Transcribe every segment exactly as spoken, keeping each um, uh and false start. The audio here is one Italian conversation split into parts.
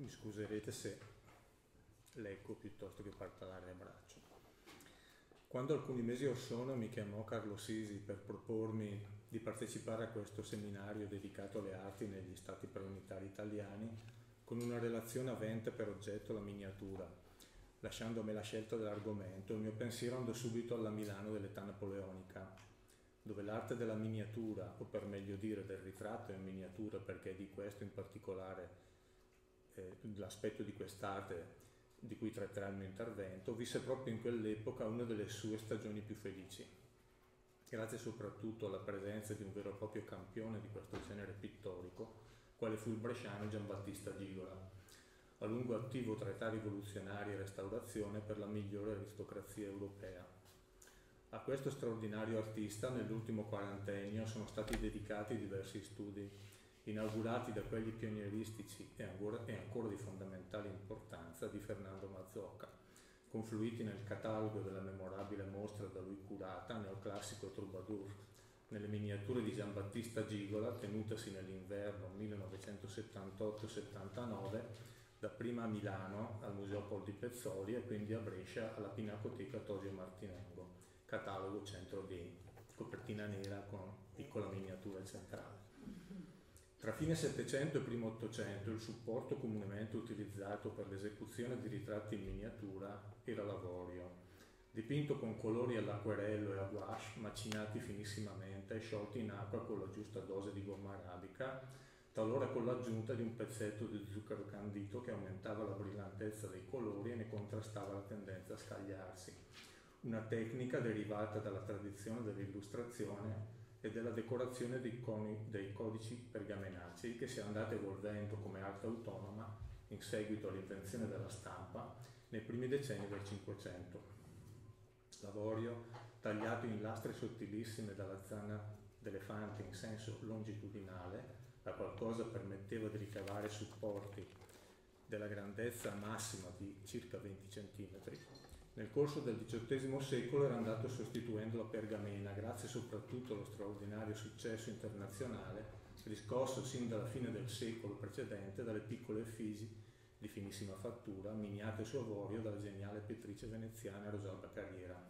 mi scuserete se leggo piuttosto che parlare a braccio. Quando alcuni mesi or sono mi chiamò Carlo Sisi per propormi di partecipare a questo seminario dedicato alle arti negli stati preunitari italiani, con una relazione avente per oggetto la miniatura, lasciando a me la scelta dell'argomento, il mio pensiero andò subito alla Milano dell'età napoleonica, dove l'arte della miniatura, o per meglio dire del ritratto in miniatura, perché di questo in particolare eh, l'aspetto di quest'arte di cui tratterà il mio intervento, visse proprio in quell'epoca una delle sue stagioni più felici, grazie soprattutto alla presenza di un vero e proprio campione di questo genere pittorico, quale fu il bresciano Giambattista Gigola, a lungo attivo tra età rivoluzionaria e restaurazione per la migliore aristocrazia europea. A questo straordinario artista nell'ultimo quarantennio sono stati dedicati diversi studi, inaugurati da quelli pionieristici e ancora, e ancora di fondamentale importanza di Fernando Mazzocca, confluiti nel catalogo della memorabile mostra da lui curata, Neoclassico Troubadour, nelle miniature di Giambattista Gigola, tenutasi nell'inverno millenovecentosettantotto settantanove, dapprima a Milano al Museo Pol di Pezzoli e quindi a Brescia alla Pinacoteca Tosio Martinengo, catalogo centro D, copertina nera con piccola miniatura centrale. Tra fine Settecento e primo Ottocento il supporto comunemente utilizzato per l'esecuzione di ritratti in miniatura era l'avorio, dipinto con colori all'acquerello e a gouache, macinati finissimamente e sciolti in acqua con la giusta dose di gomma arabica, talora con l'aggiunta di un pezzetto di zucchero candito che aumentava la brillantezza dei colori e ne contrastava la tendenza a scagliarsi. Una tecnica derivata dalla tradizione dell'illustrazione e della decorazione dei, coni, dei codici pergamenacei che si è andata evolvendo come arte autonoma in seguito all'invenzione della stampa nei primi decenni del Cinquecento. L'avorio, tagliato in lastre sottilissime dalla zanna d'elefante in senso longitudinale, la qualcosa permetteva di ricavare supporti della grandezza massima di circa venti centimetri, nel corso del diciottesimo secolo era andato sostituendo la pergamena, grazie soprattutto allo straordinario successo internazionale riscosso sin dalla fine del secolo precedente dalle piccole effisi di finissima fattura, miniate su avorio dalla geniale pittrice veneziana Rosalba Carriera,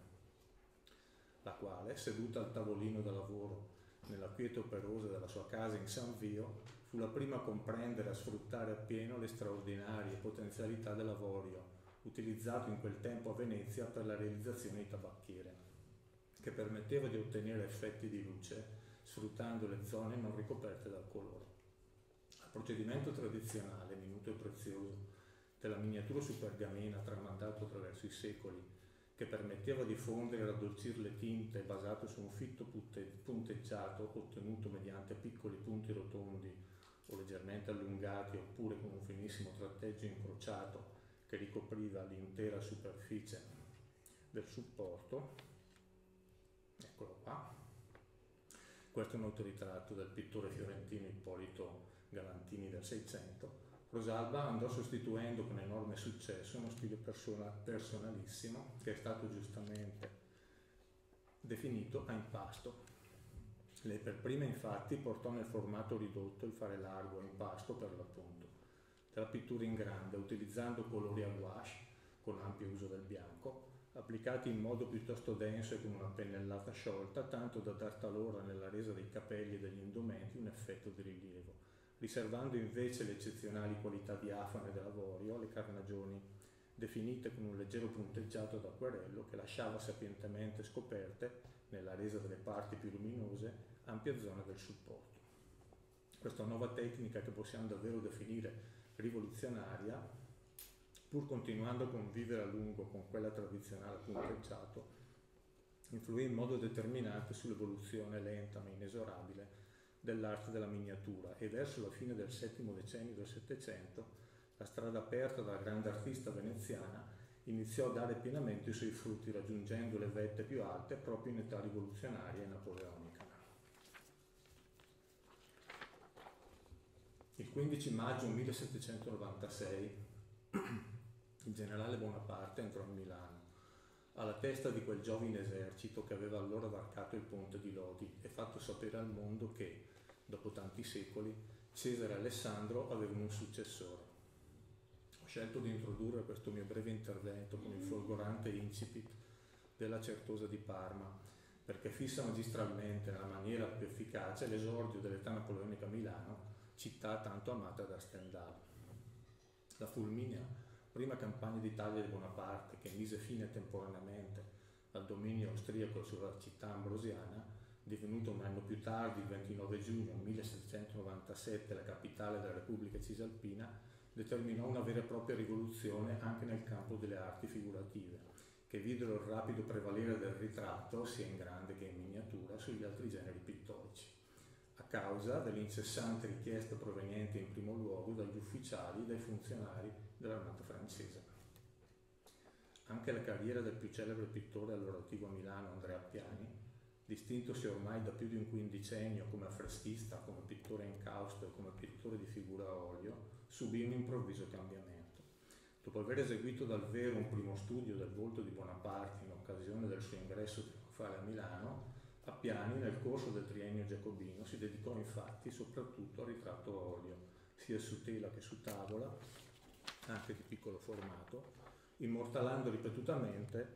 la quale, seduta al tavolino da lavoro nella quiete operosa della sua casa in San Vio, fu la prima a comprendere e a sfruttare appieno le straordinarie potenzialità dell'avorio, utilizzato in quel tempo a Venezia per la realizzazione di tabacchiere, che permetteva di ottenere effetti di luce sfruttando le zone non ricoperte dal colore. Al procedimento tradizionale, minuto e prezioso, della miniatura su pergamena tramandato attraverso i secoli, che permetteva di fondere e raddolcire le tinte basato su un fitto punteggiato ottenuto mediante piccoli punti rotondi o leggermente allungati oppure con un finissimo tratteggio incrociato che ricopriva l'intera superficie del supporto. Eccolo qua. Questo è un autoritratto del pittore fiorentino Ippolito Galantini del Seicento. Rosalba andò sostituendo con enorme successo uno stile persona, personalissimo che è stato giustamente definito a impasto. Lei per prima infatti portò nel formato ridotto il fare largo a impasto per l'appunto della pittura in grande, utilizzando colori a gouache con ampio uso del bianco, applicati in modo piuttosto denso e con una pennellata sciolta, tanto da dar talora nella resa dei capelli e degli indumenti un effetto di rilievo, riservando invece le eccezionali qualità diafane dell'avorio alle carnagioni, definite con un leggero punteggiato d'acquerello che lasciava sapientemente scoperte, nella resa delle parti più luminose, ampie zone del supporto. Questa nuova tecnica, che possiamo davvero definire rivoluzionaria, pur continuando a convivere a lungo con quella tradizionale punteggiato, influì in modo determinante sull'evoluzione lenta ma inesorabile dell'arte della miniatura e verso la fine del settimo decennio del Settecento la strada aperta dalla grande artista veneziana iniziò a dare pienamente i suoi frutti, raggiungendo le vette più alte proprio in età rivoluzionaria e napoleonica. Il quindici maggio millesettecentonovantasei il generale Bonaparte entrò a Milano, alla testa di quel giovine esercito che aveva allora varcato il ponte di Lodi e fatto sapere al mondo che, dopo tanti secoli, Cesare e Alessandro avevano un successore. scelto di introdurre questo mio breve intervento con il folgorante incipit della Certosa di Parma, perché fissa magistralmente nella maniera più efficace l'esordio dell'età napoleonica a Milano, città tanto amata da Stendhal. La fulminea prima campagna d'Italia di Bonaparte, che mise fine temporaneamente al dominio austriaco sulla città ambrosiana, divenuta un anno più tardi, il ventinove giugno millesettecentonovantasette, la capitale della Repubblica Cisalpina, determinò una vera e propria rivoluzione anche nel campo delle arti figurative, che videro il rapido prevalere del ritratto, sia in grande che in miniatura, sugli altri generi pittorici, a causa dell'incessante richiesta proveniente in primo luogo dagli ufficiali e dai funzionari dell'armata francese. Anche la carriera del più celebre pittore allora attivo a Milano, Andrea Appiani, distintosi ormai da più di un quindicennio come affreschista, come pittore a incausto e come pittore di figura a olio, subì un improvviso cambiamento. Dopo aver eseguito dal vero un primo studio del volto di Bonaparte in occasione del suo ingresso trionfale a Milano, Appiani nel corso del triennio giacobino si dedicò infatti soprattutto al ritratto a olio, sia su tela che su tavola, anche di piccolo formato, immortalando ripetutamente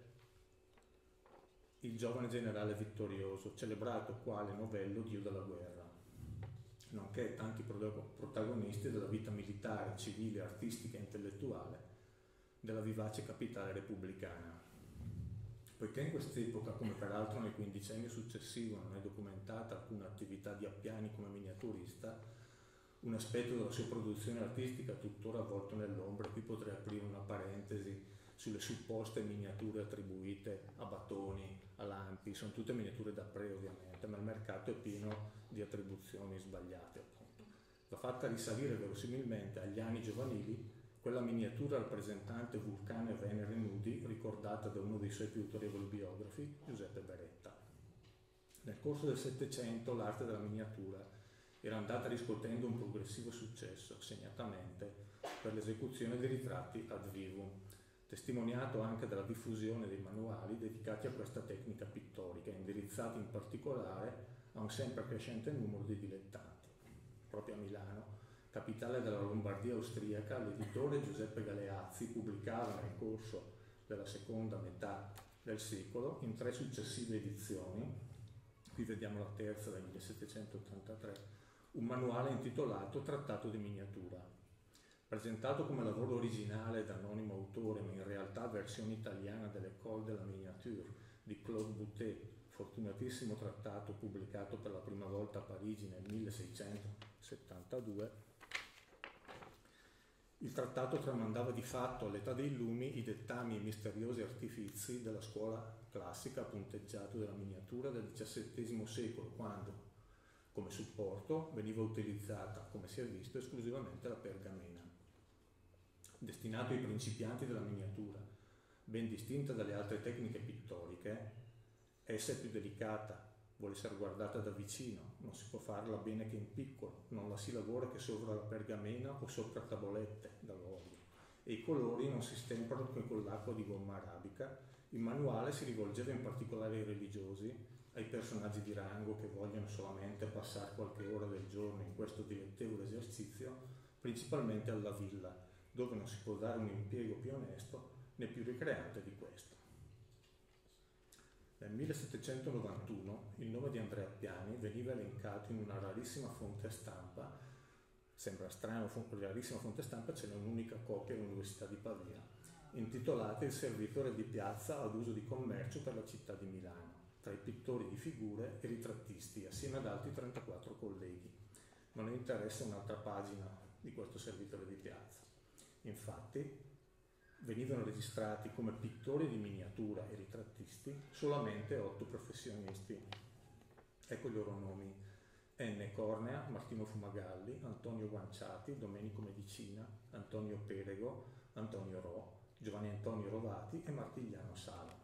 il giovane generale vittorioso, celebrato quale novello dio della guerra, nonché tanti protagonisti della vita militare, civile, artistica e intellettuale della vivace capitale repubblicana. Poiché in quest'epoca, come peraltro nel quindicennio successivo, non è documentata alcuna attività di Appiani come miniaturista, un aspetto della sua produzione artistica tuttora avvolto nell'ombra. Qui potrei aprire una parentesi sulle supposte miniature attribuite a Battoni, a Lampi. Sono tutte miniature da pre, ovviamente, ma il mercato è pieno di attribuzioni sbagliate, appunto. Va fatta risalire verosimilmente agli anni giovanili quella miniatura rappresentante Vulcano e Venere nudi, ricordata da uno dei suoi più autorevoli biografi, Giuseppe Beretta. Nel corso del Settecento l'arte della miniatura era andata riscuotendo un progressivo successo, segnatamente per l'esecuzione di ritratti ad vivum, testimoniato anche dalla diffusione dei manuali dedicati a questa tecnica pittorica, indirizzati in particolare a un sempre crescente numero di dilettanti. Proprio a Milano, capitale della Lombardia austriaca, l'editore Giuseppe Galeazzi pubblicava nel corso della seconda metà del secolo, in tre successive edizioni, qui vediamo la terza del millesettecentottantatré, un manuale intitolato Trattato di miniatura. Presentato come lavoro originale da anonimo autore, ma in realtà versione italiana dell'École de la Miniature di Claude Boutet, fortunatissimo trattato pubblicato per la prima volta a Parigi nel milleseicentosettantadue, il trattato tramandava di fatto all'età dei lumi i dettami e misteriosi artifizi della scuola classica punteggiato della miniatura del diciassettesimo secolo, quando, come supporto, veniva utilizzata, come si è visto, esclusivamente la pergamena. Destinato ai principianti della miniatura, ben distinta dalle altre tecniche pittoriche, essa è più delicata, vuole essere guardata da vicino, non si può farla bene che in piccolo, non la si lavora che sopra la pergamena o sopra tavolette dall'olio, e i colori non si stempano che con l'acqua di gomma arabica. Il manuale si rivolgeva in particolare ai religiosi, ai personaggi di rango che vogliono solamente passare qualche ora del giorno in questo dilettevole esercizio, principalmente alla villa, dove non si può dare un impiego più onesto né più ricreante di questo. Nel millesettecentonovantuno il nome di Andrea Appiani veniva elencato in una rarissima fonte a stampa, sembra strano, rarissima fonte a stampa, c'è un'unica copia all'Università di Pavia, intitolata Il servitore di piazza ad uso di commercio per la città di Milano, tra i pittori di figure e ritrattisti, assieme ad altri trentaquattro colleghi. Non ne interessa un'altra pagina di questo servitore di piazza. Infatti, venivano registrati come pittori di miniatura e ritrattisti solamente otto professionisti. Ecco i loro nomi: N. Cornea, Martino Fumagalli, Antonio Guanciati, Domenico Medicina, Antonio Perego, Antonio Ro, Giovanni Antonio Rovati e Martigliano Sala.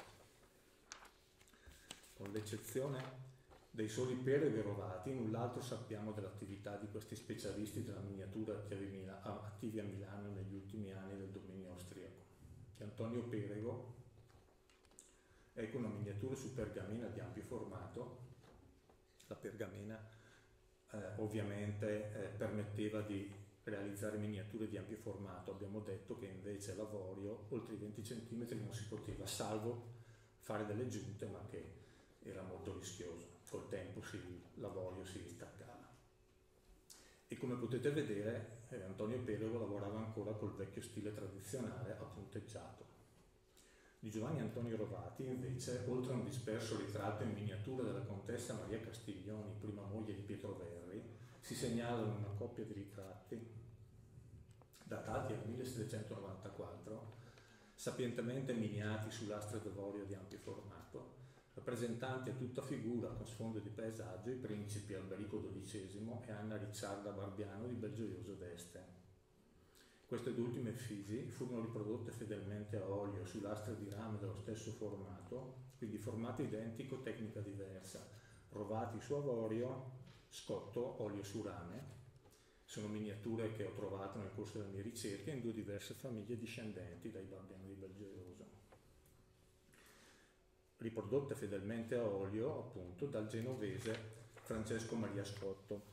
Con l'eccezione dei soli Perego e Rovati, null'altro sappiamo dell'attività di questi specialisti della miniatura attivi a Milano negli ultimi anni del dominio austriaco. Antonio Perego, ecco una miniatura su pergamena di ampio formato. La pergamena eh, ovviamente eh, permetteva di realizzare miniature di ampio formato. Abbiamo detto che invece l'avorio oltre i venti centimetri non si poteva, salvo fare delle giunte, ma che era molto rischioso. Col tempo si, l'avorio si distaccava. E come potete vedere, eh, Antonio Pelego lavorava ancora col vecchio stile tradizionale a punteggiato. Di Giovanni Antonio Rovati, invece, oltre a un disperso ritratto in miniatura della contessa Maria Castiglioni, prima moglie di Pietro Verri, si segnalano una coppia di ritratti datati al millesettecentonovantaquattro, sapientemente miniati su lastre d'avorio di ampio formato, rappresentanti a tutta figura con sfondo di paesaggio i principi Alberico dodicesimo e Anna Ricciarda Barbiano di Belgioioso d'Este. Queste due ultime effisi furono riprodotte fedelmente a olio su lastre di rame dello stesso formato, quindi formato identico, tecnica diversa, Rovati su avorio, Scotto olio su rame. Sono miniature che ho trovato nel corso delle mie ricerche in due diverse famiglie discendenti dai Barbiano di Belgioioso. Riprodotte fedelmente a olio, appunto, dal genovese Francesco Maria Scotto.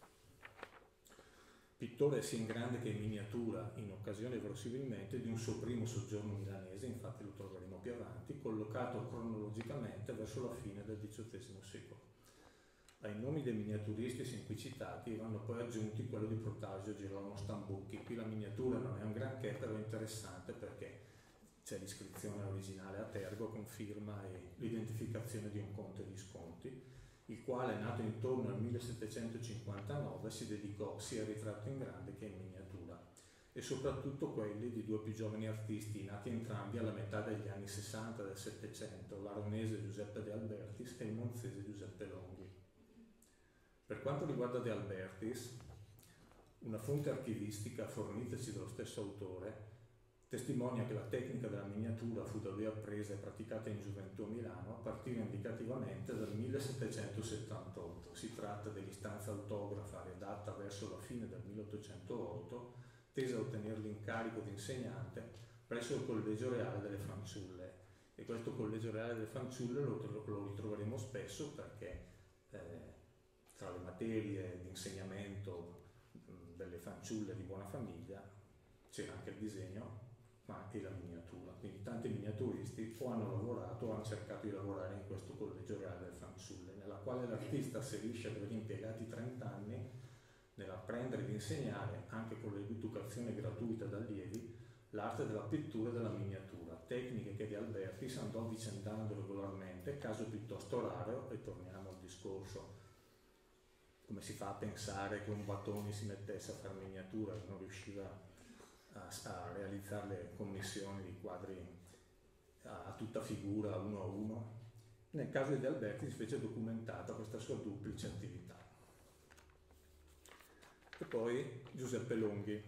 Pittore sia in grande che in miniatura, in occasione verosimilmente di un suo primo soggiorno milanese, infatti lo troveremo più avanti, collocato cronologicamente verso la fine del diciottesimo secolo. Ai nomi dei miniaturisti sin qui citati vanno poi aggiunti quello di Protasio Girolamo Stambucchi. Qui la miniatura non è un granché, però è interessante perché c'è l'iscrizione originale a tergo con firma e l'identificazione di un conte di Sconti, il quale, nato intorno al millesettecentocinquantanove, si dedicò sia al ritratto in grande che in miniatura, e soprattutto quelli di due più giovani artisti, nati entrambi alla metà degli anni sessanta del Settecento, l'aronese Giuseppe De Albertis e il monzese Giuseppe Longhi. Per quanto riguarda De Albertis, una fonte archivistica fornitaci dallo stesso autore testimonia che la tecnica della miniatura fu da lui appresa e praticata in gioventù a Milano a partire indicativamente dal millesettecentosettantotto. Si tratta dell'istanza autografa redatta verso la fine del milleottocentootto, tesa a ottenere l'incarico di insegnante presso il Collegio Reale delle Fanciulle. E questo Collegio Reale delle Fanciulle lo, lo ritroveremo spesso perché eh, tra le materie di insegnamento mh, delle fanciulle di buona famiglia c'era anche il disegno ma e la miniatura, quindi tanti miniaturisti o hanno lavorato o hanno cercato di lavorare in questo Collegio Reale delle Fanciulle, nella quale l'artista asserisce di aver impiegati trenta anni nell'apprendere ed insegnare, anche con l'educazione gratuita da allievi, l'arte della pittura e della miniatura, tecniche che De Albertis andò avvicendando regolarmente, caso piuttosto raro, e torniamo al discorso, come si fa a pensare che un Battoni si mettesse a fare miniatura e non riusciva A, a realizzare le commissioni di quadri a, a tutta figura, uno a uno. Nel caso di De Albertis invece è documentata questa sua duplice attività. E poi Giuseppe Longhi,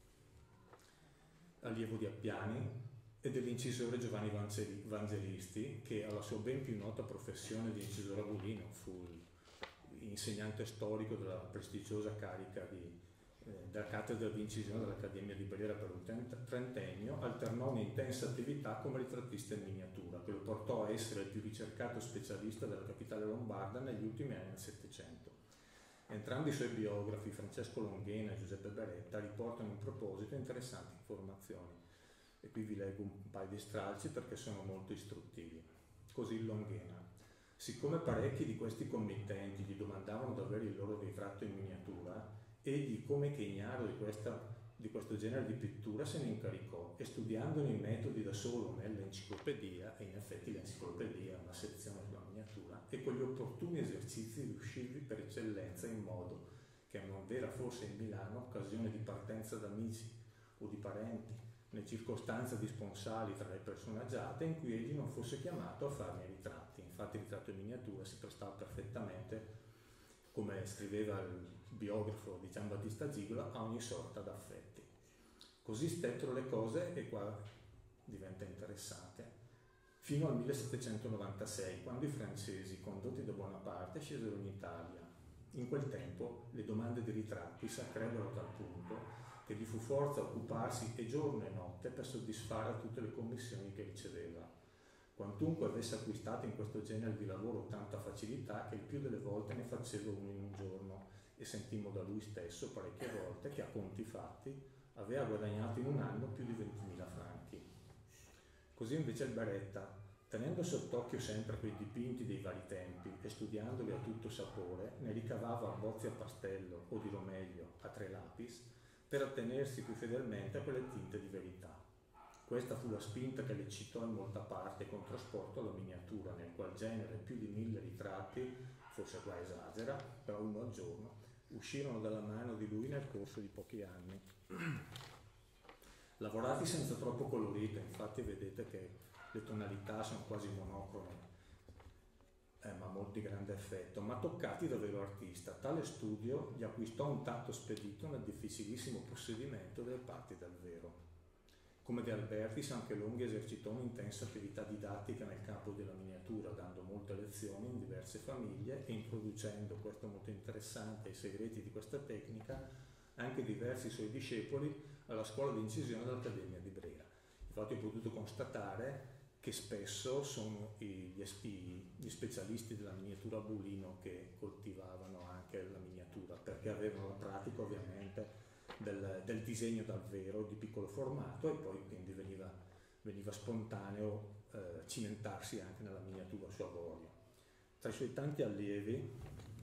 allievo di Appiani e dell'incisore Giovanni Vangelisti, che alla sua ben più nota professione di incisore a Bulino fu insegnante storico della prestigiosa carica di da cattedra di incisione dell'Accademia di Brera per un trentennio, alternò un'intensa attività come ritrattista in miniatura, che lo portò a essere il più ricercato specialista della capitale lombarda negli ultimi anni del Settecento. Entrambi i suoi biografi, Francesco Longhena e Giuseppe Beretta, riportano in proposito interessanti informazioni. E qui vi leggo un paio di stralci perché sono molto istruttivi. Così Longhena. Siccome parecchi di questi committenti gli domandavano di avere il loro ritratto in miniatura, egli, come che ignaro di, questa, di questo genere di pittura, se ne incaricò e studiandone i metodi da solo nell'enciclopedia, e in effetti l'enciclopedia è una sezione sulla miniatura, e con gli opportuni esercizi riuscivi per eccellenza in modo che non vera forse in Milano occasione di partenza d'amici o di parenti, né circostanza di sponsali tra le personaggiate in cui egli non fosse chiamato a farne i ritratti. Infatti il ritratto in miniatura si prestava perfettamente, come scriveva il biografo di Giambattista Gigola, a ogni sorta d'affetti. Così stettero le cose, e qua diventa interessante, fino al millesettecentonovantasei, quando i francesi, condotti da Bonaparte, scesero in Italia. In quel tempo le domande di ritratti s'accrebbero a tal punto che gli fu forza occuparsi e giorno e notte per soddisfare a tutte le commissioni che riceveva. Quantunque avesse acquistato in questo genere di lavoro tanta facilità che il più delle volte ne faceva uno in un giorno, e sentimmo da lui stesso parecchie volte che a conti fatti aveva guadagnato in un anno più di ventimila franchi. Così invece il Beretta, tenendo sott'occhio sempre quei dipinti dei vari tempi e studiandoli a tutto sapore, ne ricavava abbozzi a pastello o, dirò meglio, a tre lapis, per attenersi più fedelmente a quelle tinte di verità. Questa fu la spinta che le citò in molta parte con trasporto alla miniatura, nel qual genere più di mille ritratti, forse qua esagera, però uno al giorno, uscirono dalla mano di lui nel corso di pochi anni. Lavorati senza troppo colorito, infatti vedete che le tonalità sono quasi monocrome, eh, ma molto di grande effetto, ma toccati da vero artista. Tale studio gli acquistò un tatto spedito nel difficilissimo possedimento delle parti del vero. Come De Albertis, anche Longhi esercitò un'intensa attività didattica nel campo della miniatura, dando molte lezioni in diverse famiglie e introducendo, questo è molto interessante, i segreti di questa tecnica, anche diversi suoi discepoli alla scuola di incisione dell'Accademia di Brera. Infatti ho potuto constatare che spesso sono gli, gli specialisti della miniatura a bulino che coltivavano anche la miniatura, perché avevano la pratica ovviamente Del, del disegno dal vero di piccolo formato, e poi quindi veniva, veniva spontaneo eh, cimentarsi anche nella miniatura a suo avorio. Tra i suoi tanti allievi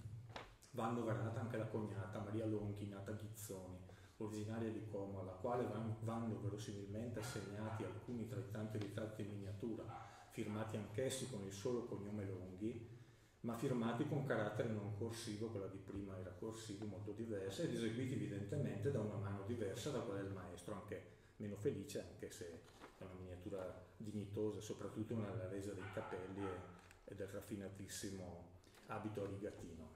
va annoverata anche la cognata Maria Longhi, nata Ghizzoni, originaria di Como, alla quale van, vanno verosimilmente assegnati alcuni tra i tanti ritratti in miniatura, firmati anch'essi con il solo cognome Longhi, ma firmati con carattere non corsivo, quella di prima era corsivo, molto diversa, ed eseguiti evidentemente da una mano diversa da quella del maestro, anche meno felice, anche se è una miniatura dignitosa, soprattutto nella resa dei capelli e, e del raffinatissimo abito a rigatino.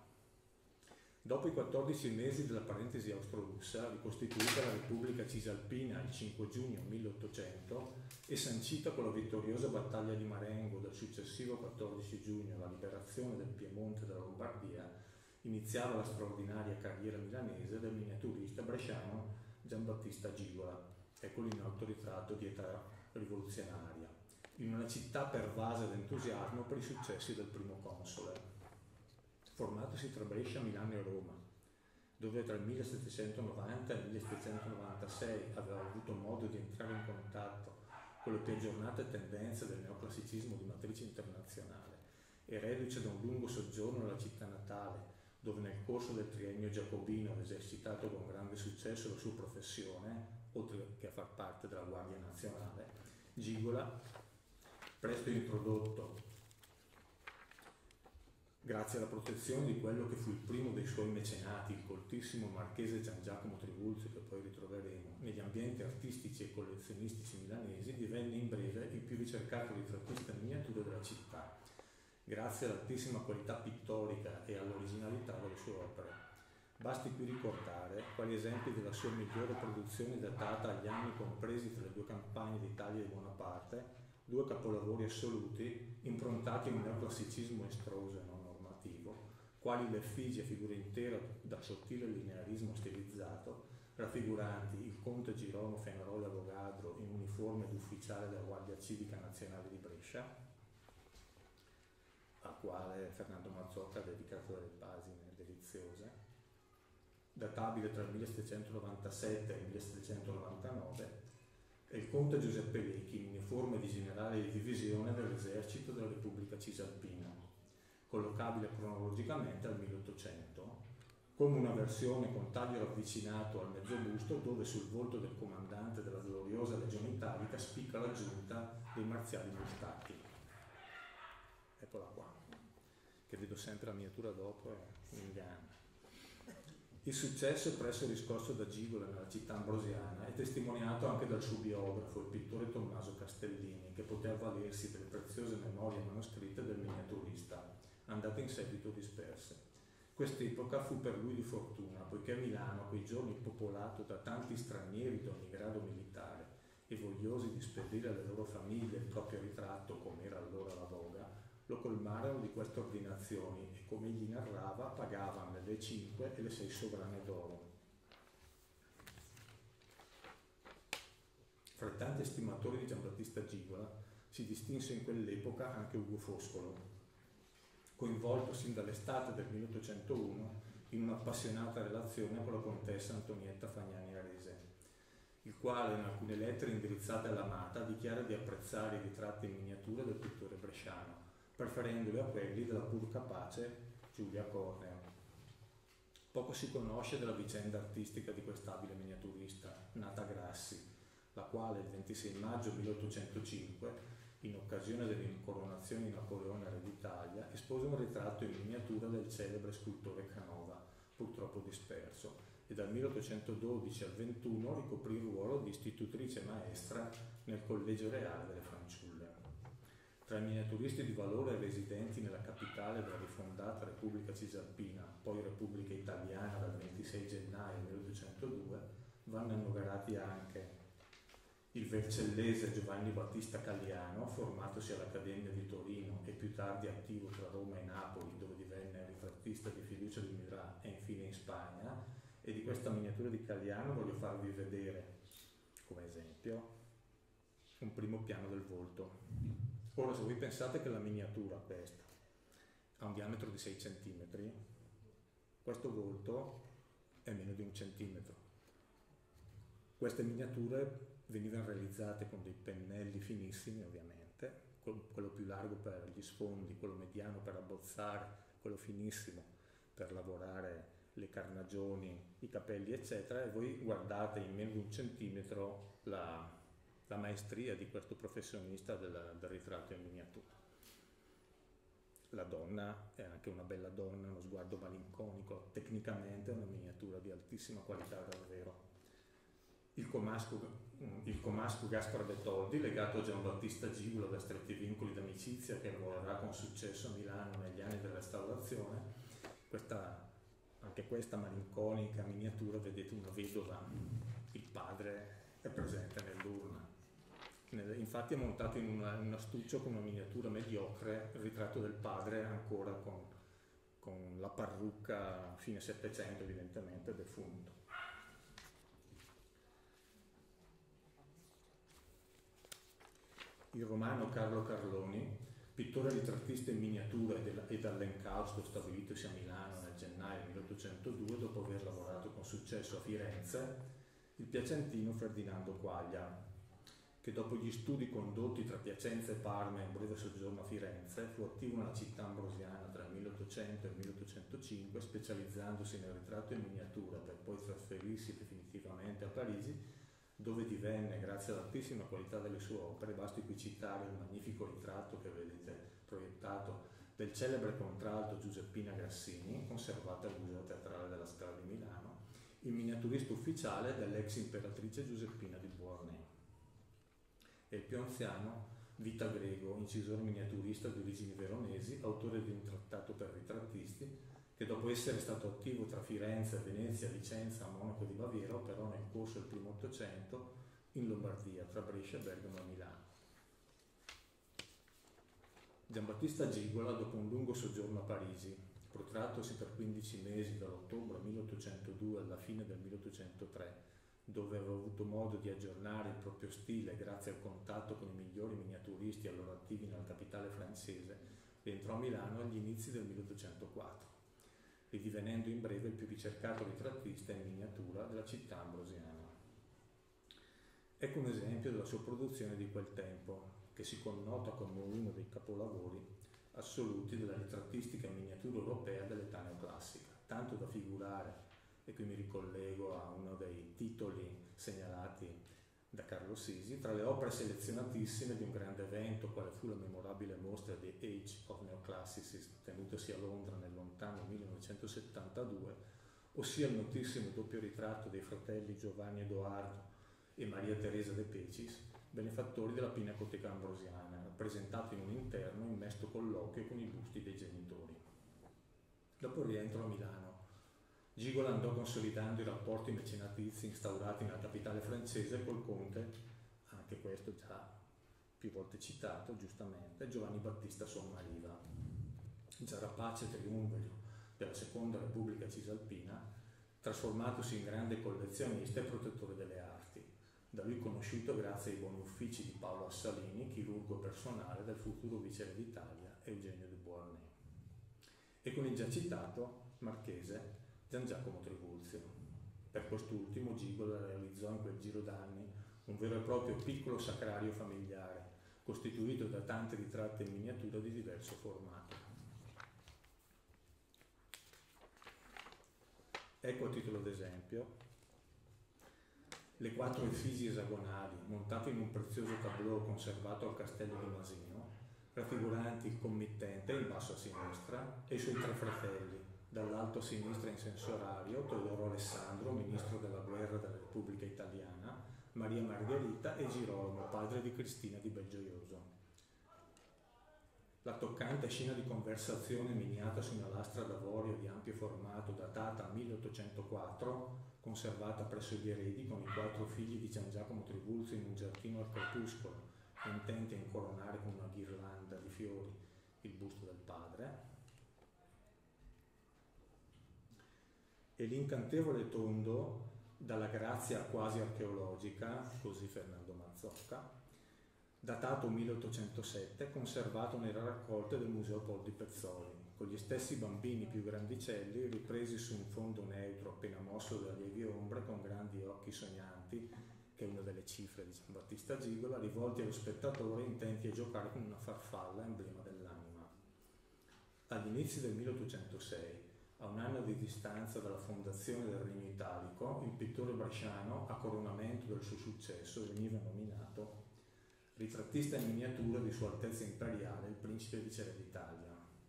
Dopo i quattordici mesi della parentesi austro-russa, ricostituita la Repubblica Cisalpina il cinque giugno milleottocento e sancita con la vittoriosa battaglia di Marengo del successivo quattordici giugno, la liberazione del Piemonte e della Lombardia, iniziava la straordinaria carriera milanese del miniaturista bresciano Giambattista Gigola, eccolo in autoritratto di età rivoluzionaria, in una città pervasa d'entusiasmo per i successi del primo console. Formatosi tra Brescia, Milano e Roma, dove tra il millesettecentonovanta e il millesettecentonovantasei aveva avuto modo di entrare in contatto con le più aggiornate tendenze del neoclassicismo di matrice internazionale, e reduce da un lungo soggiorno nella città natale, dove nel corso del triennio giacobino aveva esercitato con grande successo la sua professione, oltre che a far parte della Guardia Nazionale, Gigola, presto introdotto grazie alla protezione di quello che fu il primo dei suoi mecenati, il coltissimo marchese Gian Giacomo Trivulzio, che poi ritroveremo, negli ambienti artistici e collezionistici milanesi, divenne in breve il più ricercato ritrattista in miniatura della città, grazie all'altissima qualità pittorica e all'originalità delle sue opere. Basti qui ricordare quali esempi della sua migliore produzione datata agli anni compresi tra le due campagne d'Italia di Bonaparte, due capolavori assoluti improntati a un neoclassicismo estroso e non normativo, quali l'effigie figura intera da sottile linearismo stilizzato, raffiguranti il conte Girolamo Fenaroli Avogadro in uniforme d'ufficiale della Guardia Civica Nazionale di Brescia, al quale Fernando Mazzocca ha dedicato delle pagine deliziose, databile tra il millesettecentonovantasette e il millesettecentonovantanove, e il conte Giuseppe Lecchi in uniforme di generale di divisione dell'esercito della Repubblica Cisalpina, collocabile cronologicamente al milleottocento, come una versione con taglio ravvicinato al mezzobusto, dove sul volto del comandante della gloriosa Legione Italica spicca la giunta dei marziali mustacchi. Eccola qua, che vedo sempre la miniatura dopo e mi inganna. Il successo presso riscosso da Gigola nella città ambrosiana è testimoniato anche dal suo biografo, il pittore Tommaso Castellini, che poté avvalersi delle preziose memorie manoscritte del miniaturista, andate in seguito disperse. Quest'epoca fu per lui di fortuna, poiché Milano, a quei giorni popolato da tanti stranieri di ogni grado militare e vogliosi di spedire alle loro famiglie il proprio ritratto, come era allora la voga, lo colmarono di queste ordinazioni e, come egli narrava, pagavano le cinque e le sei sovrane d'oro. Fra i tanti estimatori di Giambattista Gigola si distinse in quell'epoca anche Ugo Foscolo, coinvolto sin dall'estate del milleottocentouno in un'appassionata relazione con la contessa Antonietta Fagnani Arese, il quale in alcune lettere indirizzate all'amata dichiara di apprezzare i ritratti in miniatura del pittore bresciano, preferendoli a quelli della pur capace Giulia Corneo. Poco si conosce della vicenda artistica di quest'abile miniaturista, nata a Grassi, la quale il ventisei maggio milleottocentocinque, in occasione dell'incoronazione di Napoleone re d'Italia, espose un ritratto in miniatura del celebre scultore Canova, purtroppo disperso, e dal milleottocentododici al ventuno ricoprì il ruolo di istitutrice maestra nel Collegio Reale delle Fanciulle. Tra i miniaturisti di valore residenti nella capitale della rifondata Repubblica Cisalpina, poi Repubblica Italiana dal ventisei gennaio milleottocentodue, vanno annoverati anche il vercellese Giovanni Battista Calliano, formatosi all'Accademia di Torino e più tardi attivo tra Roma e Napoli, dove divenne ritrattista di fiducia di Murat e infine in Spagna. E di questa miniatura di Calliano voglio farvi vedere, come esempio, un primo piano del volto. Ora, se voi pensate che la miniatura, questa, ha un diametro di sei centimetri, questo volto è meno di un centimetro. Queste miniature venivano realizzate con dei pennelli finissimi, ovviamente, quello più largo per gli sfondi, quello mediano per abbozzare, quello finissimo per lavorare le carnagioni, i capelli, eccetera, e voi guardate in meno di un centimetro la, la maestria di questo professionista del, del ritratto in miniatura. La donna è anche una bella donna, uno sguardo malinconico, tecnicamente è una miniatura di altissima qualità davvero. Il comasco, il comasco Gaspar Betoldi, legato a Giambattista Gigola da stretti vincoli d'amicizia, che lavorerà con successo a Milano negli anni della restaurazione. Questa, anche questa malinconica miniatura, vedete una vedova, il padre è presente nell'urna. Infatti è montato in, una, in un astuccio con una miniatura mediocre, il ritratto del padre ancora con, con la parrucca fine Settecento, evidentemente defunto. Il romano Carlo Carloni, pittore ritrattista in miniatura e dall'encausto stabilitosi a Milano nel gennaio milleottocentodue, dopo aver lavorato con successo a Firenze, il piacentino Ferdinando Quaglia, che dopo gli studi condotti tra Piacenza e Parma e un breve soggiorno a Firenze, fu attivo nella città ambrosiana tra il milleottocento e il milleottocentocinque, specializzandosi nel ritratto in miniatura per poi trasferirsi definitivamente a Parigi, dove divenne, grazie all'altissima qualità delle sue opere, basti qui citare il magnifico ritratto che vedete proiettato del celebre contralto Giuseppina Grassini, conservato al Museo Teatrale della Scala di Milano, il miniaturista ufficiale dell'ex imperatrice Giuseppina di Beauharnais. E il più anziano, Vita Grego, incisore miniaturista di origini veronesi, autore di un trattato per ritrattisti, che dopo essere stato attivo tra Firenze, Venezia, Vicenza, Monaco di Baviera, operò nel corso del primo Ottocento in Lombardia, tra Brescia, Bergamo e Milano. Giambattista Gigola, dopo un lungo soggiorno a Parigi, protrattosi per quindici mesi dall'ottobre milleottocentodue alla fine del milleottocentotre, dove aveva avuto modo di aggiornare il proprio stile grazie al contatto con i migliori miniaturisti allora attivi nella capitale francese, rientrò a Milano agli inizi del milleottocentoquattro. Ridivenendo in breve il più ricercato ritrattista in miniatura della città ambrosiana. Ecco un esempio della sua produzione di quel tempo, che si connota come uno dei capolavori assoluti della ritrattistica in miniatura europea dell'età neoclassica, tanto da figurare, e qui mi ricollego a uno dei titoli segnalati da Carlo Sisi, tra le opere selezionatissime di un grande evento quale fu la memorabile mostra di Age of Neoclassicism tenutasi a Londra nel lontano millenovecentosettantadue, ossia il notissimo doppio ritratto dei fratelli Giovanni Edoardo e Maria Teresa de Pecis, benefattori della Pinacoteca Ambrosiana, rappresentato in un interno in mesto colloquio con i busti dei genitori. Dopo il rientro a Milano, Gigola andò consolidando i rapporti mecenatizi instaurati nella capitale francese col conte, anche questo già più volte citato, giustamente, Giovanni Battista Sommariva, già rapace triumviro della seconda Repubblica Cisalpina, trasformatosi in grande collezionista e protettore delle arti, da lui conosciuto grazie ai buoni uffici di Paolo Assalini, chirurgo personale del futuro vice d'Italia Eugenio de Beauharnais. E con il già citato marchese Gian Giacomo Trivulzio. Per quest'ultimo Gigola realizzò in quel giro d'anni un vero e proprio piccolo sacrario familiare, costituito da tanti ritratti in miniatura di diverso formato. Ecco a titolo d'esempio le quattro effigie esagonali montate in un prezioso tableau conservato al castello di Masino, raffiguranti il committente in basso a sinistra e i suoi tre fratelli, dall'alto a sinistra in senso orario Teodoro Alessandro, ministro della guerra della Repubblica Italiana, Maria Margherita e Girolamo, padre di Cristina di Belgioioso. La toccante scena di conversazione miniata su una lastra d'avorio di ampio formato datata milleottocentoquattro, conservata presso gli eredi con i quattro figli di Gian Giacomo Trivulzio in un giardino al crepuscolo, intenti a incoronare con una ghirlanda di fiori il busto del padre, e l'incantevole tondo, dalla grazia quasi archeologica, così Fernando Mazzocca, datato milleottocentosette, conservato nelle raccolte del Museo Pol di Pezzoli, con gli stessi bambini più grandicelli ripresi su un fondo neutro appena mosso da lievi ombre con grandi occhi sognanti, che è una delle cifre di Giambattista Gigola, rivolti allo spettatore intenti a giocare con una farfalla, emblema dell'anima. Agli inizi del milleottocentosei, a un anno di distanza dalla fondazione del Regno Italico, il pittore bresciano, a coronamento del suo successo, veniva nominato ritrattista in miniatura di Sua Altezza Imperiale, il Principe Viceré d'Italia.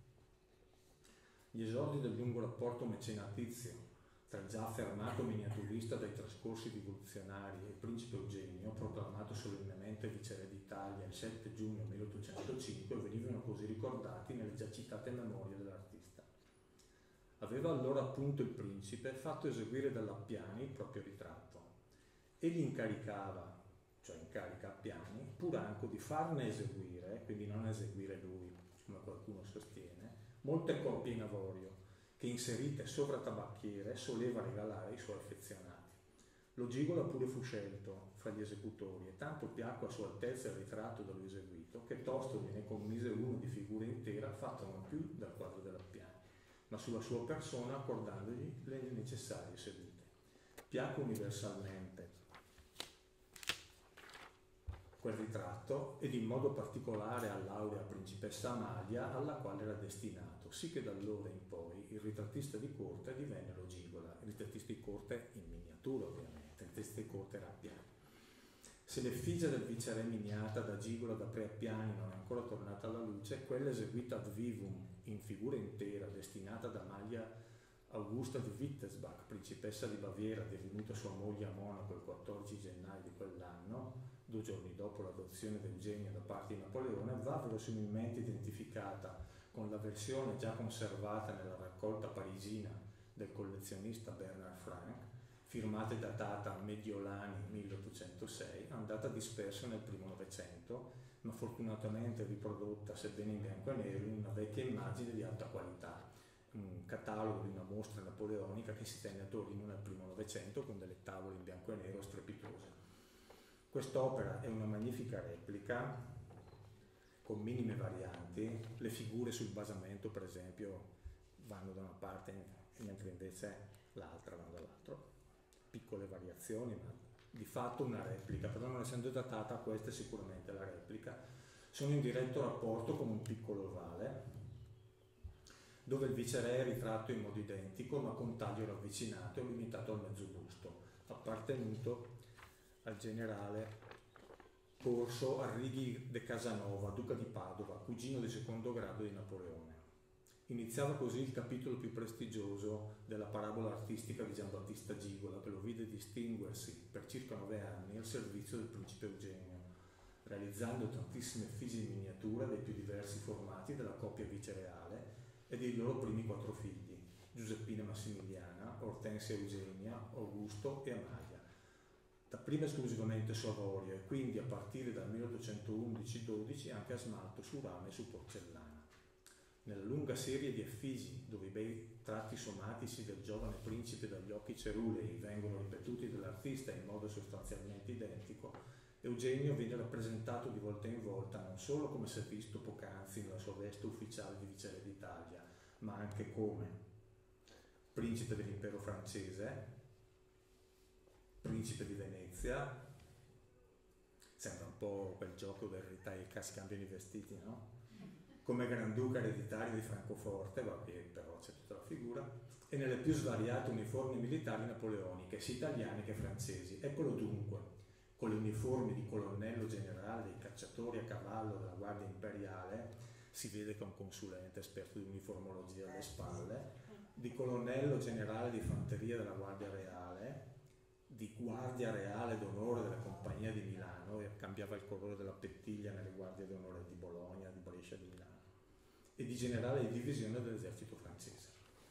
Gli esordi del lungo rapporto mecenatizio tra il già affermato miniaturista dai trascorsi rivoluzionari e il Principe Eugenio, proclamato solennemente Viceré d'Italia il sette giugno milleottocentocinque, venivano così ricordati nelle già citate memorie dell'artista. Aveva allora appunto il principe fatto eseguire dall'Appiani il proprio ritratto e gli incaricava, cioè incarica Appiani, pur anche di farne eseguire, quindi non eseguire lui, come qualcuno sostiene, molte copie in avorio, che inserite sopra tabacchiere soleva regalare ai suoi affezionati. Lo Gigola pure fu scelto fra gli esecutori e tanto piacque a Sua Altezza il ritratto da lui eseguito che tosto gliene commise uno di figura intera fatto non più dal quadro dell'Appiani, ma sulla sua persona accordandogli le necessarie sedute. Piacque universalmente quel ritratto ed in modo particolare all'aurea principessa Amalia, alla quale era destinato, sì che da allora in poi il ritrattista di corte divenne lo Gigola, il ritrattista di corte in miniatura ovviamente, il ritrattista di corte era Appiani. Se l'effigie del viceré miniata da Gigola da pre-Appiani non è ancora tornata alla luce, quella eseguita ad vivum in figura intera, destinata ad Amalia Augusta di Wittelsbach, principessa di Baviera, divenuta sua moglie a Monaco il quattordici gennaio di quell'anno, due giorni dopo l'adozione di Eugenia da parte di Napoleone, va verosimilmente identificata con la versione già conservata nella raccolta parigina del collezionista Bernard Frank, firmata e datata Mediolani milleottocentosei, andata dispersa nel primo Novecento, ma fortunatamente riprodotta, sebbene in bianco e nero, in una vecchia immagine di alta qualità, un catalogo di una mostra napoleonica che si tenne a Torino nel primo Novecento con delle tavole in bianco e nero strepitose. Quest'opera è una magnifica replica con minime varianti, le figure sul basamento per esempio vanno da una parte mentre invece l'altra vanno dall'altra, piccole variazioni ma di fatto una replica, però non essendo datata questa è sicuramente la replica. Sono in diretto rapporto con un piccolo ovale dove il viceré è ritratto in modo identico ma con taglio ravvicinato e limitato al mezzo busto, appartenuto al generale Corso Arrighi de Casanova, duca di Padova, cugino di secondo grado di Napoleone. Iniziava così il capitolo più prestigioso della parabola artistica di Giambattista Gigola, che lo vide distinguersi per circa nove anni al servizio del principe Eugenio, realizzando tantissime effigie in miniatura dei più diversi formati della coppia vicereale e dei loro primi quattro figli, Giuseppina Massimiliana, Ortensia Eugenia, Augusto e Amalia. Dapprima esclusivamente su avorio e quindi a partire dal milleottocentoundici dodici anche a smalto su rame e su porcellana. Nella lunga serie di effigi, dove i bei tratti somatici del giovane principe dagli occhi cerulei vengono ripetuti dall'artista in modo sostanzialmente identico, Eugenio viene rappresentato di volta in volta non solo come si è visto poc'anzi nella sua veste ufficiale di viceré d'Italia, ma anche come principe dell'impero francese, principe di Venezia. Sembra un po' quel gioco del ritagli che si cambiano i vestiti, no? Come Granduca ereditario di Francoforte, che però c'è tutta la figura, e nelle più svariate uniformi militari napoleoniche, sia italiane che francesi. Eccolo dunque, con le uniformi di colonnello generale dei cacciatori a cavallo della Guardia Imperiale, si vede che è un consulente esperto di uniformologia alle spalle, di colonnello generale di fanteria della Guardia Reale, di Guardia Reale d'Onore della Compagnia di Milano, e cambiava il colore della pettiglia nelle Guardie d'Onore di Bologna, di Brescia e di Milano, e di generale di divisione dell'esercito francese.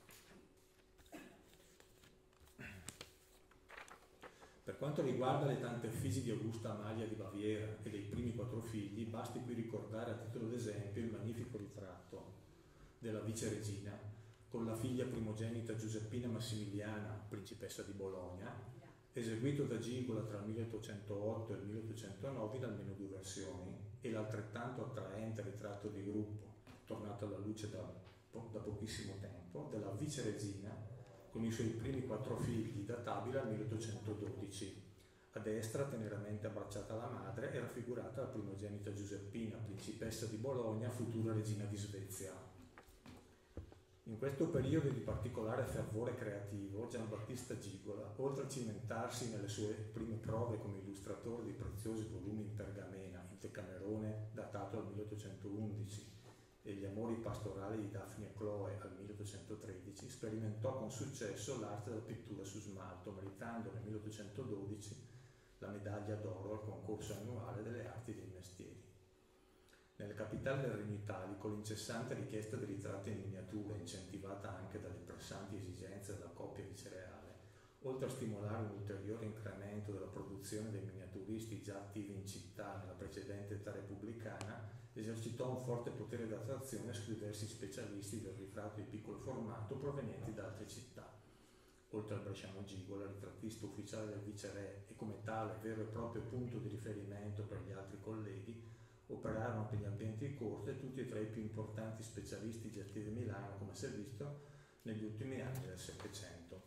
Per quanto riguarda le tante effigi di Augusta Amalia di Baviera e dei primi quattro figli, basti qui ricordare a titolo d'esempio il magnifico ritratto della viceregina con la figlia primogenita Giuseppina Massimiliana, principessa di Bologna, eseguito da Gigola tra il milleottocentootto e il milleottocentonove in almeno due versioni, e l'altrettanto attraente ritratto di gruppo, tornato alla luce da, da pochissimo tempo, della viceregina con i suoi primi quattro figli, databile al milleottocentododici. A destra, teneramente abbracciata alla madre, è raffigurata la primogenita Giuseppina, principessa di Bologna, futura regina di Svezia. In questo periodo di particolare fervore creativo, Giambattista Gigola, oltre a cimentarsi nelle sue prime prove come illustratore di preziosi volumi in pergamena, il Decamerone datato al milleottocentoundici, e gli amori pastorali di Daphne e Chloe al milleottocentotredici, sperimentò con successo l'arte della pittura su smalto, meritando nel milleottocentododici la medaglia d'oro al concorso annuale delle arti dei mestieri. Nelle capitali del Regno Italico l'incessante richiesta di ritratti in miniatura, incentivata anche dalle pressanti esigenze della coppia vicereale, oltre a stimolare un ulteriore incremento della produzione dei miniaturisti già attivi in città nella precedente età repubblicana, esercitò un forte potere d'attrazione su diversi specialisti del ritratto di piccolo formato provenienti da altre città. Oltre al bresciano Gigola, ritrattista ufficiale del viceré e come tale vero e proprio punto di riferimento per gli altri colleghi, operarono per gli ambienti di corte tutti e tre i più importanti specialisti già attivi a Milano, come si è visto, negli ultimi anni del Settecento.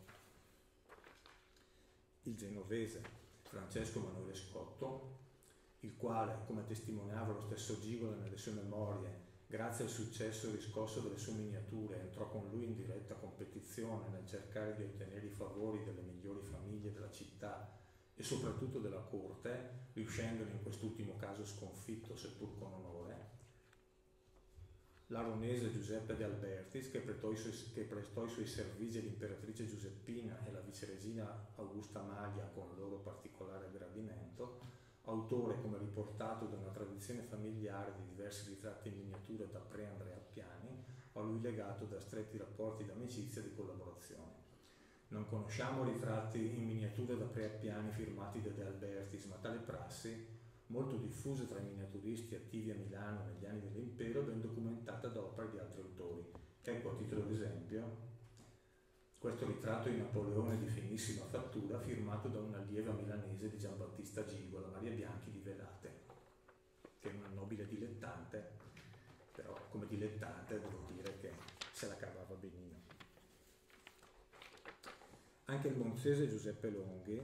Il genovese Francesco Emanuele Scotto, il quale, come testimoniava lo stesso Gigola nelle sue memorie, grazie al successo riscosso delle sue miniature, entrò con lui in diretta competizione nel cercare di ottenere i favori delle migliori famiglie della città e soprattutto della corte, riuscendone in quest'ultimo caso sconfitto seppur con onore. L'aronese Giuseppe De Albertis, che prestò, i suoi, che prestò i suoi servizi all'imperatrice Giuseppina e alla viceregina Augusta Amalia con loro particolare gradimento, autore, come riportato da una tradizione familiare, di diversi ritratti in miniatura da pre Andrea Appiani, a lui legato da stretti rapporti d'amicizia e di collaborazione. Non conosciamo ritratti in miniatura da pre Appiani firmati da De Albertis, ma tale prassi, molto diffusa tra i miniaturisti attivi a Milano negli anni dell'impero, è ben documentata da opere di altri autori. Ecco, a titolo d'esempio, questo ritratto di Napoleone di finissima fattura, firmato da un'allieva milanese di Giambattista Gigola, Maria Bianchi di Velate, che è una nobile dilettante, però come dilettante devo dire che se la cavava benino. Anche il monzese Giuseppe Longhi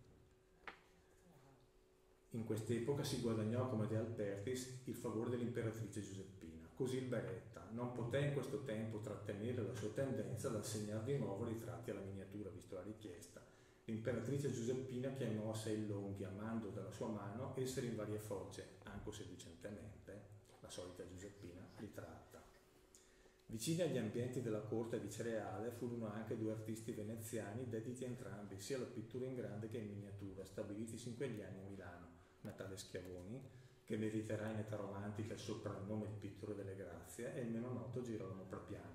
in quest'epoca si guadagnò come De Albertis il favore dell'imperatrice Giuseppina. Così il Beretta non poté in questo tempo trattenere la sua tendenza ad assegnare di nuovo ritratti alla miniatura, visto la richiesta. L'imperatrice Giuseppina chiamò a sé il Longhi, amando dalla sua mano essere in varie fogge, anche seducentemente, la solita Giuseppina, ritratta. Vicini agli ambienti della corte vicereale furono anche due artisti veneziani dediti entrambi sia alla pittura in grande che in miniatura, stabilitisi in quegli anni a Milano, Natale Schiavoni, che meriterà in età romantica il soprannome di pittore delle grazie, e il meno noto Girolamo Prapiano.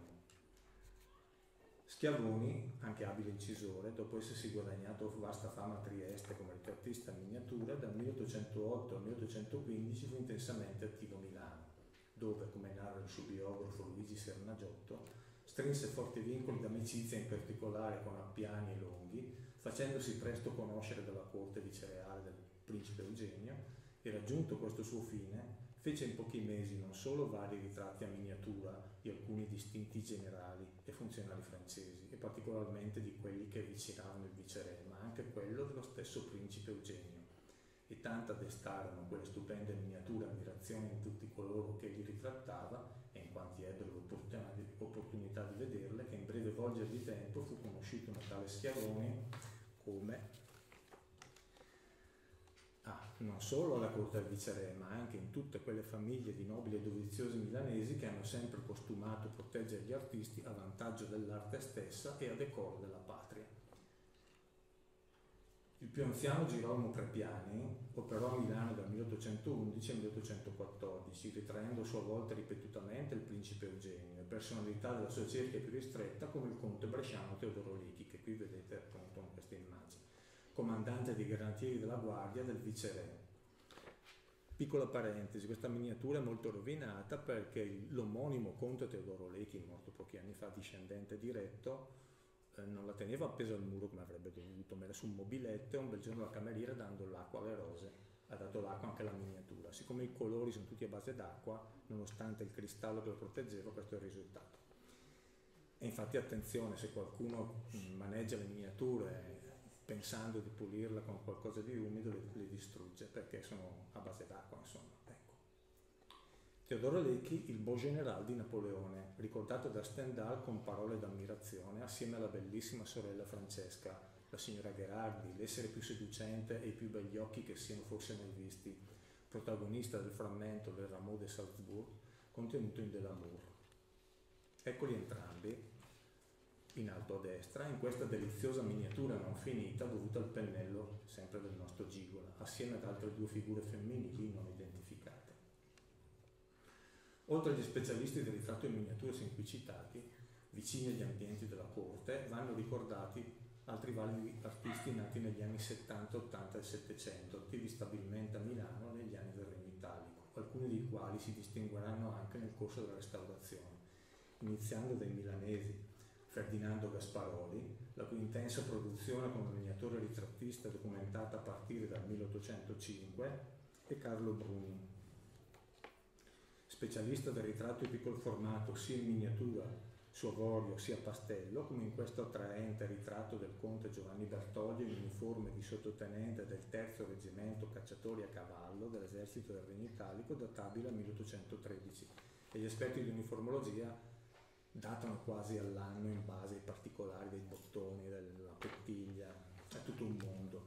Schiavoni, anche abile incisore, dopo essersi guadagnato vasta fama a Trieste come ritrattista in miniatura, dal milleottocentootto al milleottocentoquindici fu intensamente attivo a Milano, dove, come narra il suo biografo Luigi Sernagiotto, strinse forti vincoli d'amicizia in particolare con Appiani e Longhi, facendosi presto conoscere dalla corte vicereale del principe Eugenio, e raggiunto questo suo fine Fece in pochi mesi non solo vari ritratti a miniatura di alcuni distinti generali e funzionari francesi, e particolarmente di quelli che avvicinavano il viceré, ma anche quello dello stesso principe Eugenio. E tanta destarono quelle stupende miniature ammirazione in tutti coloro che li ritrattava, e in quanti ebbero l'opportunità di vederle, che in breve volgere di tempo fu conosciuto un tale Schiavone come ah, non solo alla corte del viceré, ma anche in tutte quelle famiglie di nobili e doviziosi milanesi che hanno sempre costumato proteggere gli artisti a vantaggio dell'arte stessa e a decoro della patria. Il più anziano Girolamo Trepiani operò a Milano dal milleottocentoundici al milleottocentoquattordici, ritraendo a sua volta ripetutamente il principe Eugenio e personalità della sua cerchia più ristretta come il conte bresciano Teodoro Lechi, che qui vedete appunto in questa immagine, comandante dei granatieri della guardia del viceré. Piccola parentesi, questa miniatura è molto rovinata perché l'omonimo conte Teodoro Lechi, morto pochi anni fa, discendente diretto, non la teneva appesa al muro come avrebbe dovuto, ma era su un mobiletto, e un bel giorno la cameriera, dando l'acqua alle rose, ha dato l'acqua anche alla miniatura. Siccome i colori sono tutti a base d'acqua, nonostante il cristallo che lo proteggeva, questo è il risultato. E infatti attenzione, se qualcuno maneggia le miniature pensando di pulirla con qualcosa di umido, le, le distrugge, perché sono a base d'acqua, insomma. Teodoro Lechi, il beau général di Napoleone, ricordato da Stendhal con parole d'ammirazione assieme alla bellissima sorella Francesca, la signora Gherardi, l'essere più seducente e i più begli occhi che siano forse mai visti, protagonista del frammento del Rameau de Salzbourg contenuto in Delamour. Eccoli entrambi, in alto a destra, in questa deliziosa miniatura non finita dovuta al pennello sempre del nostro Gigola, assieme ad altre due figure femminili non identificate. Oltre agli specialisti del ritratto in miniatura sin qui citati, vicini agli ambienti della corte, vanno ricordati altri validi artisti nati negli anni settanta, ottanta e settecento, attivi stabilmente a Milano negli anni del Regno Italico, alcuni dei quali si distingueranno anche nel corso della restaurazione, iniziando dai milanesi Ferdinando Gasparoli, la cui intensa produzione come miniatura ritrattista documentata a partire dal milleottocentocinque, e Carlo Bruni, specialista del ritratto in piccolo formato sia in miniatura su avorio sia a pastello, come in questo attraente ritratto del conte Giovanni Bertoglio in uniforme di sottotenente del terzo reggimento cacciatori a cavallo dell'esercito del Regno Italico, databile al milleottocentotredici, e gli esperti di uniformologia datano quasi all'anno in base ai particolari dei bottoni, della pettiglia, è tutto un mondo,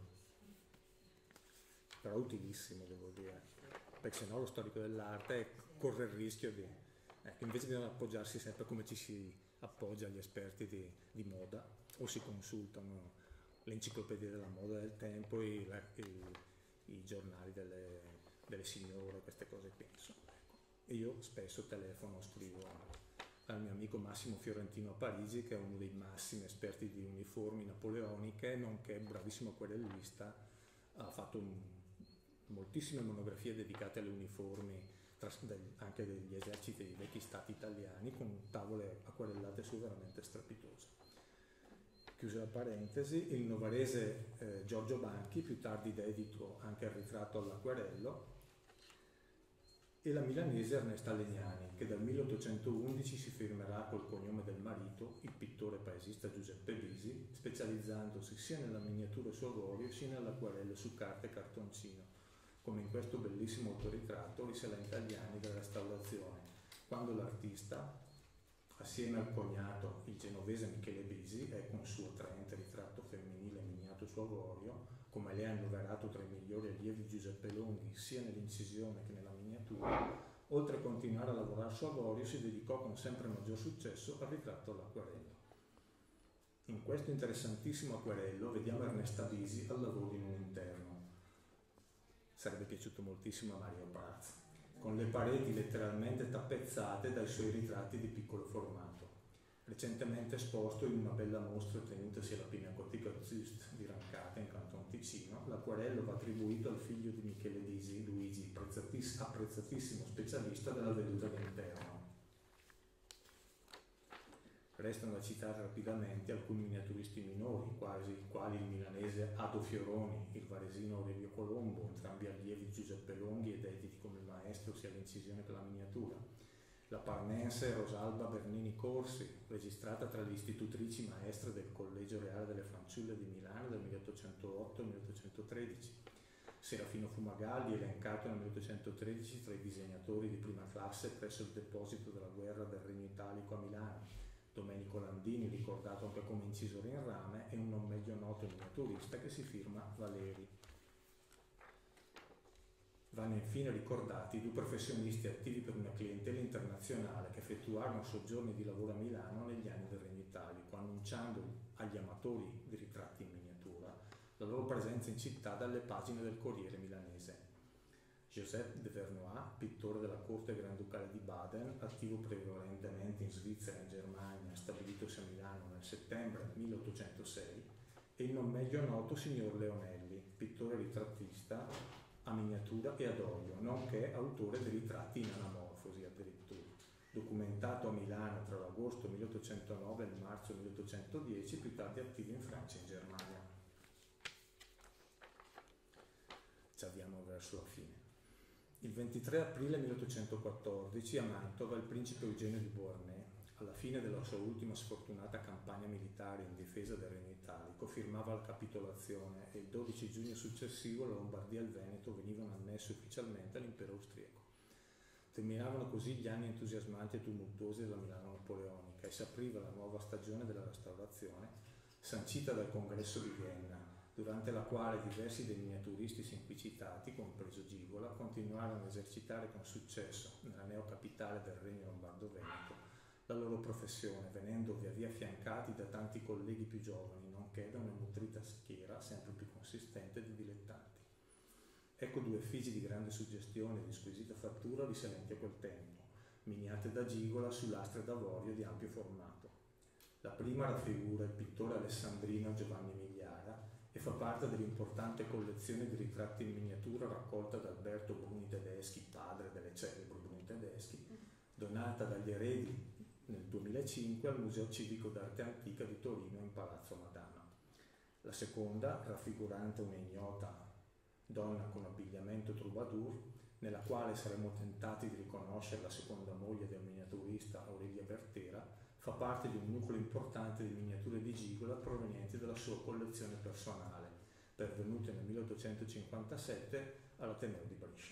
però utilissimo, devo dire, perché sennò lo storico dell'arte corre il rischio di, ecco, invece bisogna appoggiarsi sempre come ci si appoggia agli esperti di, di moda, o si consultano le enciclopedie della moda del tempo, i, i, i giornali delle, delle signore, queste cose qui, insomma, ecco. E io spesso telefono, scrivo al mio amico Massimo Fiorentino a Parigi, che è uno dei massimi esperti di uniformi napoleoniche, nonché bravissimo acquerellista, ha fatto un, moltissime monografie dedicate alle uniformi anche degli eserciti dei vecchi stati italiani, con tavole acquarellate su veramente strepitose. Chiusa la parentesi, il novarese eh, Giorgio Banchi, più tardi dedito anche al ritratto all'acquarello, e la milanese Ernesta Legnani, che dal milleottocentoundici si firmerà col cognome del marito, il pittore paesista Giuseppe Bisi, specializzandosi sia nella miniatura su avorio sia nell'acquarello su carta e cartoncino, come in questo bellissimo autoritratto risalente agli anni della restaurazione, quando l'artista, assieme al cognato, il genovese Michele Bisi, ecco un suo attraente ritratto femminile miniato su avorio, come lei ha annoverato tra i migliori allievi Giuseppe Longhi, sia nell'incisione che nella miniatura, oltre a continuare a lavorare su avorio, si dedicò con sempre maggior successo al ritratto all'acquarello. In questo interessantissimo acquarello vediamo Ernesta Bisi al lavoro in un interno. Sarebbe piaciuto moltissimo a Mario Praz, con le pareti letteralmente tappezzate dai suoi ritratti di piccolo formato. Recentemente esposto in una bella mostra tenutasi alla Pinacoteca Züst di Rancate, in Canton Ticino, l'acquarello va attribuito al figlio di Michele Bisi, Luigi, apprezzatiss- apprezzatissimo specialista della veduta all'interno. Restano da citare rapidamente alcuni miniaturisti minori, quasi quali il milanese Ado Fioroni, il varesino Aurelio Colombo, entrambi allievi di Giuseppe Longhi e dediti come maestro sia all'incisione che alla miniatura. La parmense Rosalba Bernini Corsi, registrata tra le istitutrici maestre del Collegio Reale delle Fanciulle di Milano del milleottocentootto milleottocentotredici. Serafino Fumagalli, elencato nel milleottocentotredici tra i disegnatori di prima classe presso il deposito della guerra del Regno Italico a Milano. Domenico Landini, ricordato anche come incisore in rame, e un non meglio noto miniaturista che si firma Valeri. Vanno infine ricordati due professionisti attivi per una clientela internazionale che effettuarono soggiorni di lavoro a Milano negli anni del Regno Italico, annunciando agli amatori di ritratti in miniatura la loro presenza in città dalle pagine del Corriere milanese. Joseph de Vernois, pittore della corte granducale di Baden, attivo prevalentemente in Svizzera e in Germania, stabilitosi a Milano nel settembre milleottocentosei, e il non meglio noto signor Leonelli, pittore ritrattista a miniatura e ad olio, nonché autore di ritratti in anamorfosi addirittura, documentato a Milano tra l'agosto milleottocentonove e il marzo milleottocentodieci, più tardi attivo in Francia e in Germania. Ci avviamo verso la fine. Il ventitré aprile milleottocentoquattordici a Mantova il principe Eugenio di Beauharnais, alla fine della sua ultima sfortunata campagna militare in difesa del Regno Italico, firmava la capitolazione e il dodici giugno successivo la Lombardia e il Veneto venivano annessi ufficialmente all'impero austriaco. Terminavano così gli anni entusiasmanti e tumultuosi della Milano napoleonica e si apriva la nuova stagione della restaurazione, sancita dal Congresso di Vienna, durante la quale diversi dei miniaturisti sin qui citati, compreso Gigola, continuarono a esercitare con successo nella neocapitale del Regno Lombardo-Veneto la loro professione, venendo via via affiancati da tanti colleghi più giovani, nonché da una nutrita schiera sempre più consistente di dilettanti. Ecco due effigie di grande suggestione e di squisita fattura risalenti a quel tempo, miniate da Gigola su lastre d'avorio di ampio formato. La prima raffigura il pittore alessandrino Giovanni Migliara e fa parte dell'importante collezione di ritratti in miniatura raccolta da Alberto Bruni Tedeschi, padre delle celebri Bruni Tedeschi, donata dagli eredi nel duemilacinque al Museo Civico d'Arte Antica di Torino in Palazzo Madama. La seconda, raffigurante una ignota donna con abbigliamento troubadour, nella quale saremmo tentati di riconoscere la seconda moglie del miniaturista Aurelia Bertera, fa parte di un nucleo importante di miniature di Gigola provenienti dalla sua collezione personale, pervenute nel milleottocentocinquantasette all'Ateneo di Brescia.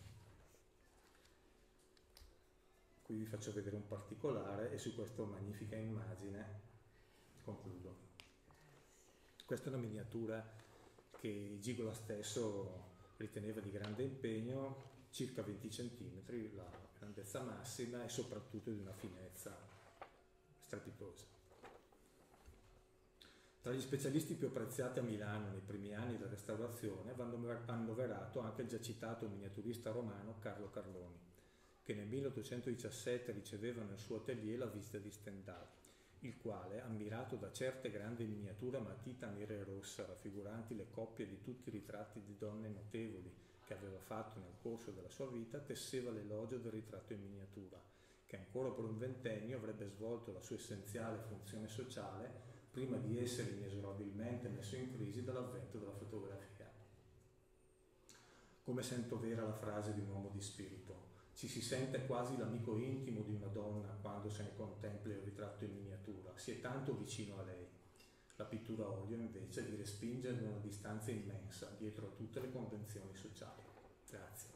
Qui vi faccio vedere un particolare e su questa magnifica immagine concludo. Questa è una miniatura che Gigola stesso riteneva di grande impegno, circa venti centimetri la grandezza massima e soprattutto di una finezza strepitosa. Tra gli specialisti più apprezzati a Milano nei primi anni della restaurazione va annoverato anche il già citato miniaturista romano Carlo Carloni, che nel milleottocentodiciassette riceveva nel suo atelier la visita di Stendhal, il quale, ammirato da certe grandi miniature a matita nera e rossa raffiguranti le coppie di tutti i ritratti di donne notevoli che aveva fatto nel corso della sua vita, tesseva l'elogio del ritratto in miniatura, che ancora per un ventennio avrebbe svolto la sua essenziale funzione sociale prima di essere inesorabilmente messo in crisi dall'avvento della fotografia. Come sento vera la frase di un uomo di spirito: ci si sente quasi l'amico intimo di una donna quando se ne contempla il ritratto in miniatura, si è tanto vicino a lei. La pittura a olio invece vi respinge ad una distanza immensa dietro a tutte le convenzioni sociali. Grazie.